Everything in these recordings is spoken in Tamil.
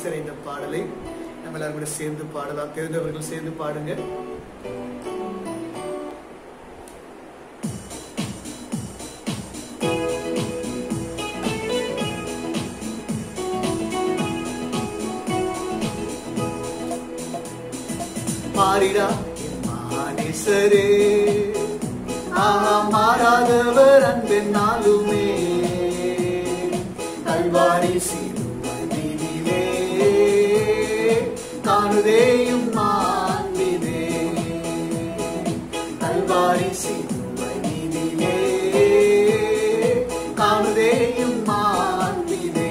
நேசிக்கிற இந்த பாடலை நம்ம எல்லாரும் கூட சேர்ந்து பாடலாம். தெரிந்தவர்கள் சேர்ந்து பாடுங்க. மாறிடா நேசரே, மாறாதவர் அன்பென்னாலுமே, கல்வாரி சிலுவை மீதிலே காணுதேயும் மாண்பிதே, கல்வாரி சிலுவை மீதிலே காணுதேயும் மாண்பிதே,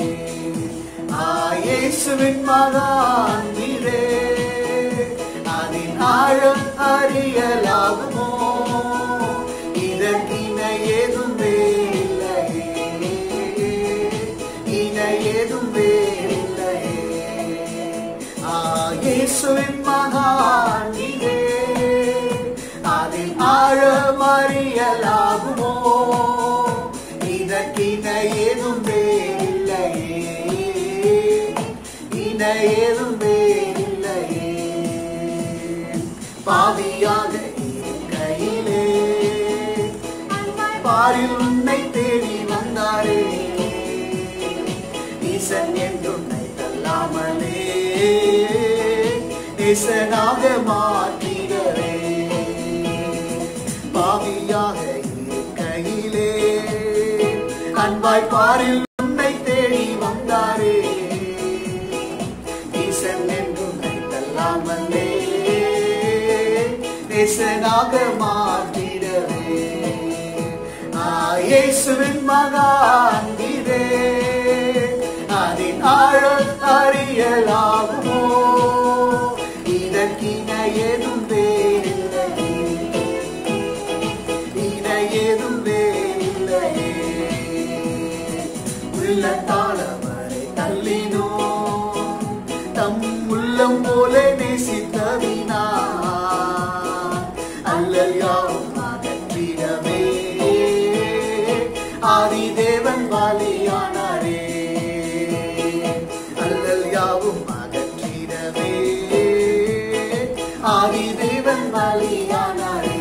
இயேசுவின் மகான் நீரே, ஆழம் அறியலாகுமோ, இதற்கின ஏதும் வேறில்லையே, இன ஏதும் வேறில்லையே, இயேசுவின் மகான் நீரே, அதில் ஆழம் அறியலாகுமோ, இதற்கின ஏதும் வேறில்லையே, இன ஏதும் வேறில்லையே, பாவியாக இருக்கையிலே பாரில் உன்னை தேடி வந்தாரே, ஈசன் என்றுன்னை தள்ளாமலே நேசனாக மாற்றிடவே, பாவியாக இருக்கையிலே அன்பாய் பாரில் உன்னை தேடி வந்தாரே, ஈசன் என்றுன்னை தள்ளாமலே நேசனாக மாற்றிடவே, இயேசுவின் மகான் நீரே, அதின் ஆழம் அறியலாகுமோ, இதற்கின ஏதும் வேறில்லையே, இன ஏதும் வேறில்லையே, உள்ளத்தால் அவரை தள்ளினோ, தம் உள்ளம் போல நேசித்தவினா, அல்லல் யாவும் அகற்றிடவே ஆதிதேவன் பலியானாரே, அல்லல் யாவும் அகற்றிடவே ஆதிதேவன் பலியானாரே,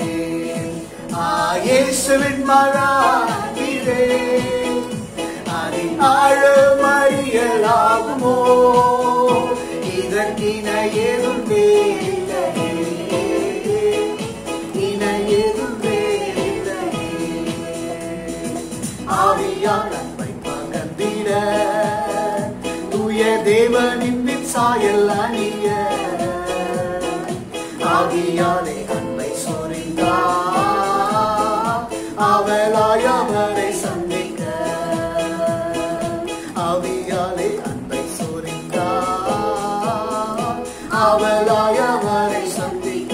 இயேசுவின் மகான் நீரே, அதின் ஆழம் அறியலாகுமோ, இதற்கின ஏதும் வேறில்லையே, ஆவியால் அன்பை பகர்ந்திட தூய தேவனின் சாயல் அணிய, ஆவியாலே அன்பை சொரிந்தார் அவளாய் அவரை சந்திக்க, ஆவியாலே அன்பை சொரிந்தார் அவளாய் அவரை சந்திக்க,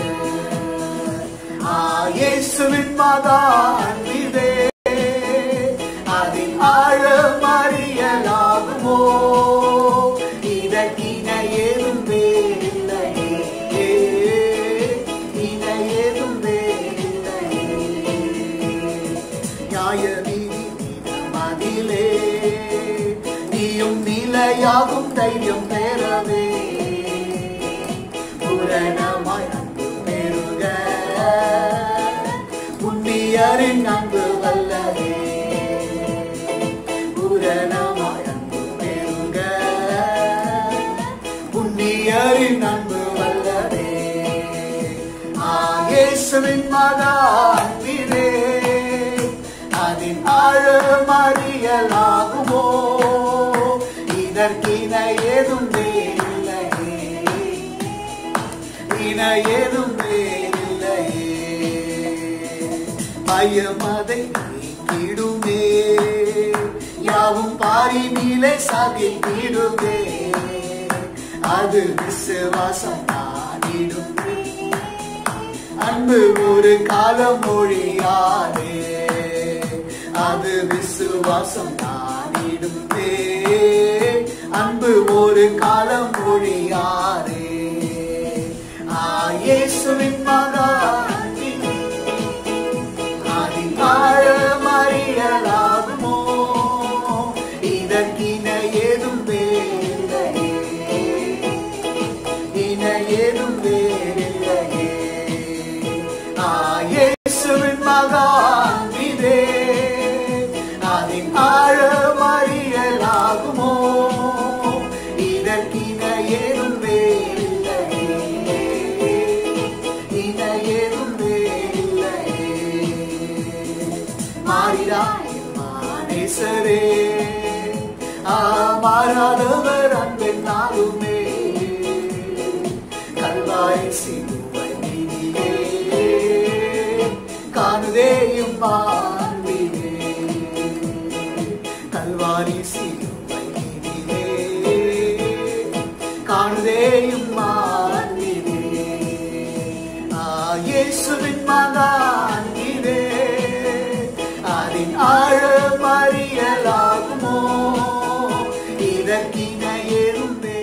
இயேசுவின் மகான் நீரே, அதில் ஆழம் அறியலாகுமோ, இதற்கின ஏதும் வேறில்லையே, இன ஏதும் வேறில்லையே, நியாய நீதி மதிலே நீயும் நிலையாகும் தைரியம் பெறவே, பூரணமாய் அன்பு பெருக புண்ணியரின் அன்பு வல்லவே, பூரணமாய் அன்பு பெருக புண்ணியரின் அன்பு வல்லவே, இயேசுவின் மகான் நீரே, அதின் ஆழம் அறியலாகுமோ, இதற்கின ஏதும் வேறில்லையே, இன ஏதும் வேறில்லையே, பயமதை நீக்கிடுமே, யாவும் பாரி நீலை சாதிக்கிடுமே, அது விசுவாசம் நாடிடும், அன்பு ஒரு காலம் மொழியாதே, அது விசுவாசம் நாடிடும், அன்பு ஒரு காலம் மொழியாதே, இயேசுவின் மகான் நீரே, அதின் ஆழம் அறியலாகுமோ, இதற்கின ஏதும் வேறில்லையே, ஆண்டவர் அன்பென்னாலுமே கல்வாரி சிலுவை நீதியே காணுதேயும் மாண்பிலே கல்வாரி சிலுவை நீதியே காணுதேயும் மாண்பிலே இயேசுவின் மகன் இதே அதன் ஆழம் அறியலாகுமோ இதற்கின எழுந்தே